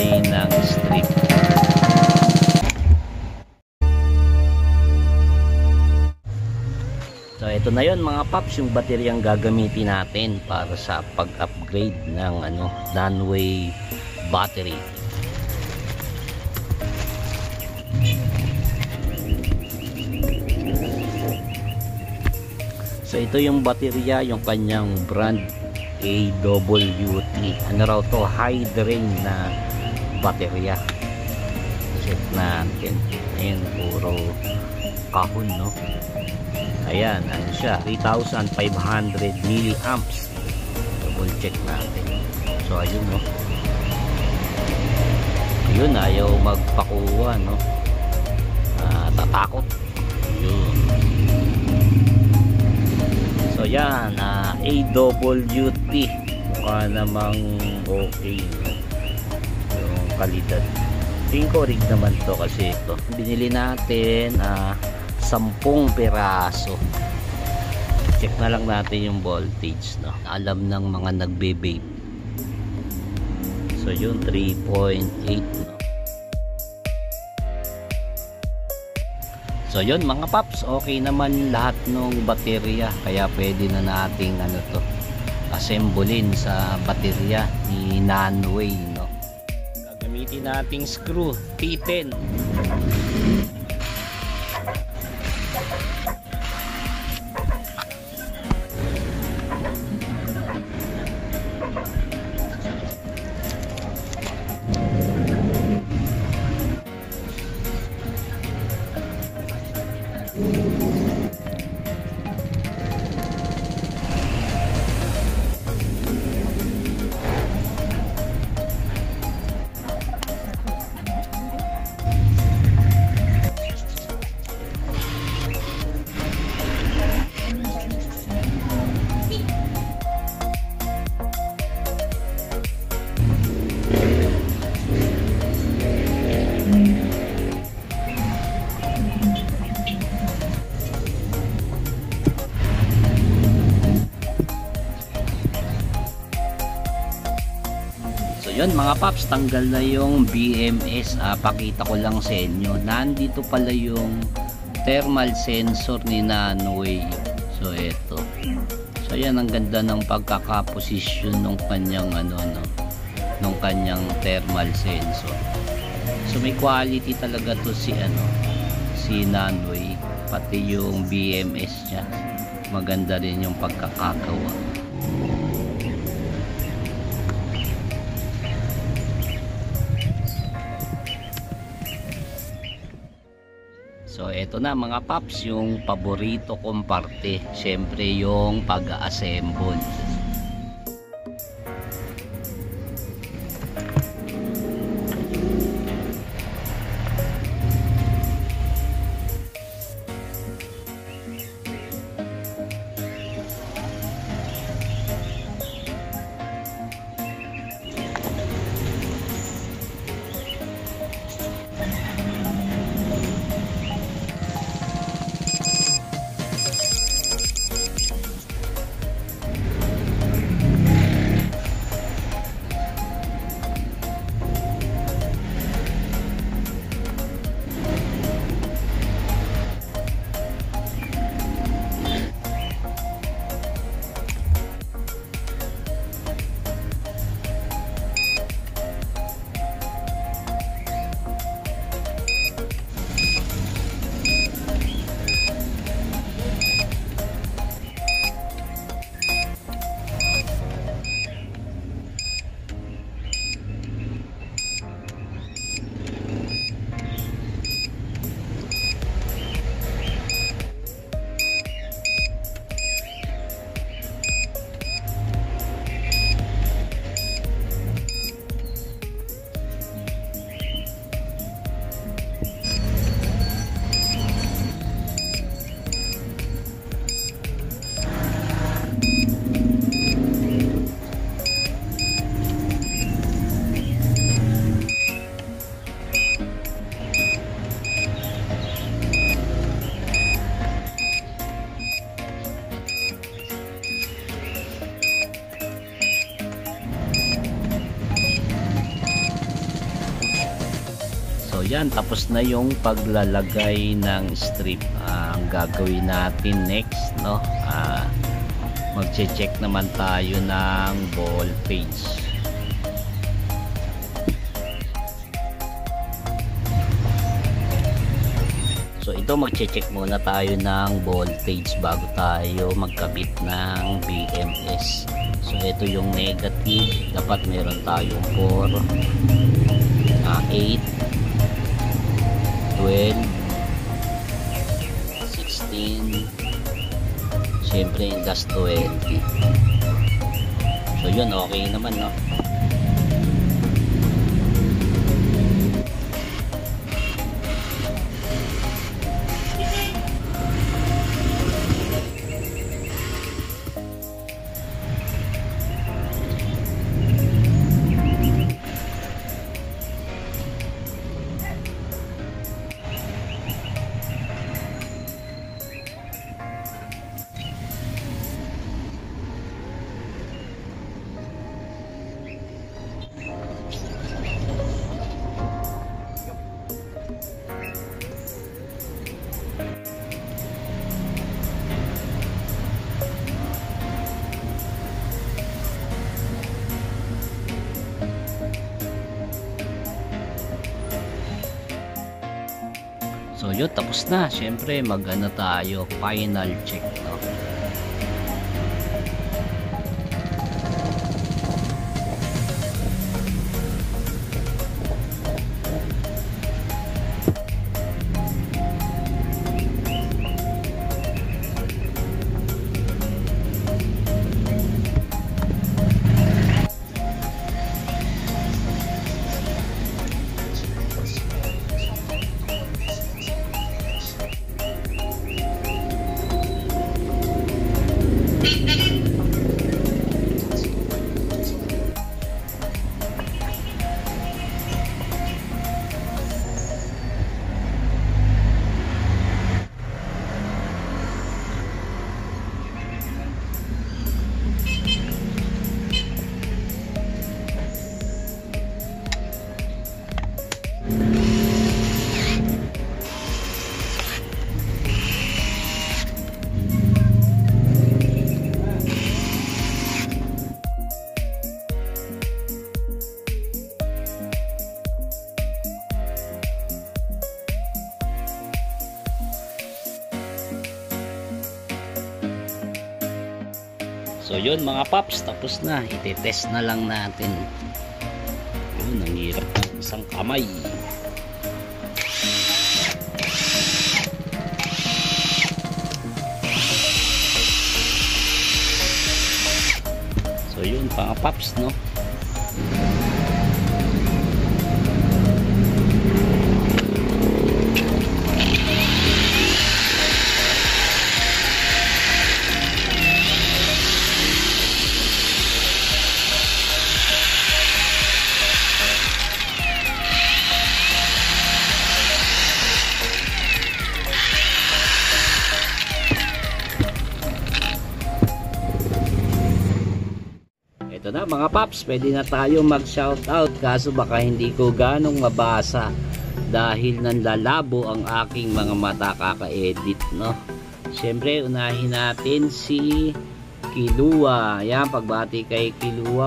paglagay ng strip. So ito na yon mga paps, yung bateryang gagamitin natin para sa pag-upgrade ng Nanwei battery. So ito yung baterya, yung kanyang brand AWT. Ano raw to? High drain na baterya. Check natin. Ayan, puro kahon, no? Ayan, ano siya? 3,500 milliamps. Double check natin. So ayun, no? Ayun, ayaw magpakuha, no? Tatakot. Ayun. So yan, AWT. Mukha namang okay, no? Yung kalidad. Tingin ko rig naman to kasi ito. Binili natin 10 peraso. Check na lang natin yung voltage, no? Alam ng mga nagbe-vape. So yun, 3.8, no? So yun mga paps, okay naman lahat ng baterya, kaya pwede na nating assemblein sa baterya ni Nanwei, no? Gagamitin nating screw T10. Yun mga paps, tanggal na yung BMS. Pakita ko lang sa inyo, nandito pala yung thermal sensor ni Nanwei. So eto, so yan, ang ganda ng pagkakaposisyon ng kanyang nung kanyang thermal sensor. So may quality talaga to si Nanwei, pati yung BMS nya maganda rin yung pagkakagawa. So eto na mga paps, yung paborito kong parte, syempre yung pag-assemble. So yan, tapos na yung paglalagay ng strip. Ang gagawin natin next, no, magche-check naman tayo ng voltage. So ito, magche-check muna tayo ng voltage bago tayo magkabit ng BMS. So ito yung negative, dapat meron tayong 4, 8, 12, 16, siyempre yung last 20. So yun, okay naman, no? So yun, tapos na. Siyempre mag-ano tayo, final check, no? So yun mga paps, tapos na. Ite-test na lang natin. Yun, ang hirap ng isang kamay. So yun mga paps, no? Ito na mga paps, pwede na tayo mag shoutout, kaso baka hindi ko ganong mabasa dahil nanlalabo ang aking mga mata kaka-edit, no? Siyempre unahin natin si Kilua. Yan, pagbati kay Kilua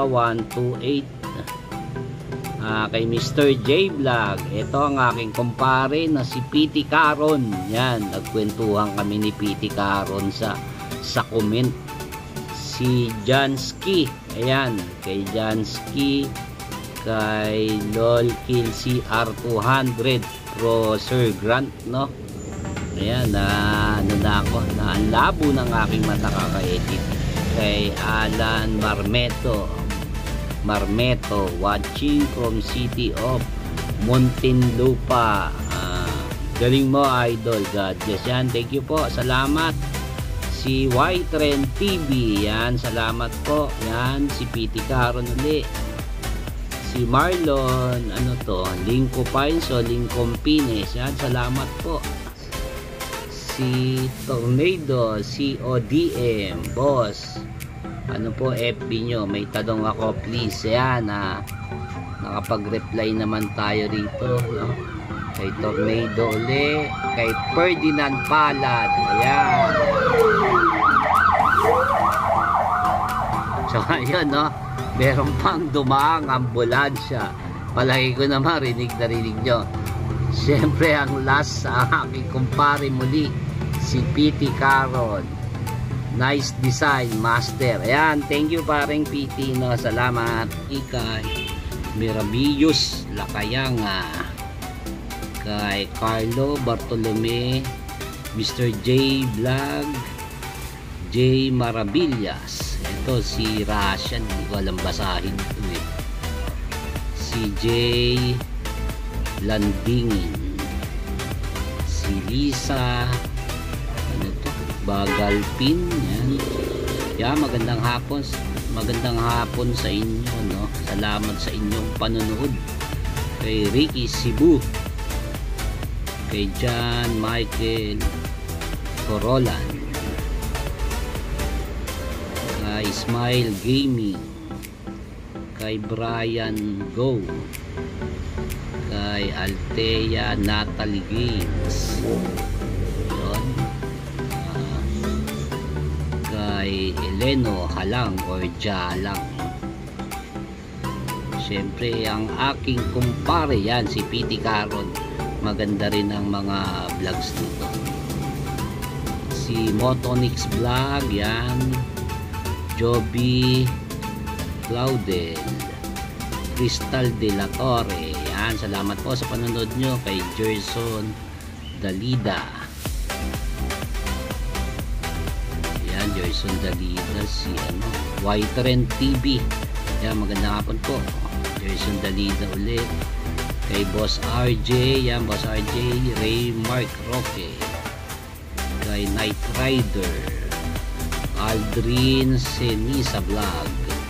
128, kay Mr. J Vlog. Ito ang aking kumpare na si PT Caron. Yan, nagkwentuhan kami ni PT Caron sa comment. Si Jansky, ayan, kay Jansky, kay LOLKILL CR200 Pro Sir Grant, no? Ayan, ano na ako, na ang labo ng aking mata kaka-edit. Kay Alan Marmeto, watching from City of Muntinlupa. Galing mo, idol. God bless. Yan, thank you po, salamat. Si Y-Trend TV, yan, salamat po. Yan, si PT Caron uli. Si Marlon, ano to, Linko Pines o Lincoln Pines, yan, salamat po. Si Tornado, CODM, boss, ano po FB nyo, may tanong ako please. Yan, nakapag-reply naman tayo rito, no? kay Tornado uli, kay Ferdinand Palad, ayan. So ayun, no, meron pang dumaang ambulansya. Palagi ko naman rinig nyo. Siyempre ang last sa aking kumpare muli, si PT Caron. Nice design, master. Ayan, thank you paring PT, no, salamat. Ikay Mirabillos Lakayanga, kay Carlo Bartolome, Mr. J Vlog, J Maravillas. Ito si Russian, hindi ko alam basahin ito eh. Si J Landingin, si Lisa, ano to, Bagalpin, yan. Yeah, magandang hapon sa inyo, no. Salamat sa inyong panonood. Kay Ricky Cebu, kay John Michael Corolan, kay Smile Gaming, kay Brian Go, kay Altea Natalie Games, yun. Kay Eleno Halang or Jalang. Siyempre ang aking kumpare yan, si PT Caron. Maganda rin ang mga vlogs dito. Si Motonix Vlog, yan. Joby Claudel, Crystal de la Torre, yan. Salamat po sa panonood nyo. Kay Gerson Dalida, yan, Gerson Dalida. Si ano, Whiterend TV, yan, magandang hapon po. Gerson Dalida ulit. Kay Boss RJ, yan, Boss RJ. Ray Mark Roque, kay Night Rider, Aldrin Senisa Vlog,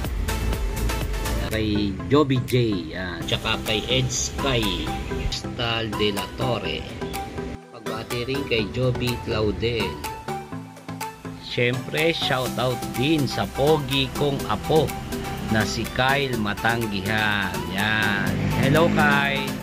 kay Joby J, yan, tsaka kay Ed Sky, Crystal de la Torre. Pagbati rin kay Joby Claudel. Siyempre shoutout din sa pogi kong apo na si Kyle Matanggihan, yan. Hello Kyle.